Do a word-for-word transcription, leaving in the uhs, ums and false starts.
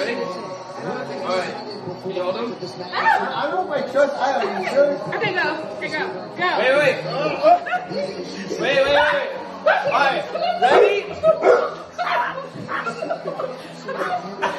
Ready? Alright. Can you hold him? I don't know if I trust Io. You sure? Okay, go. Okay, go. Go. Wait, wait. Wait, wait, wait. Alright. Ready?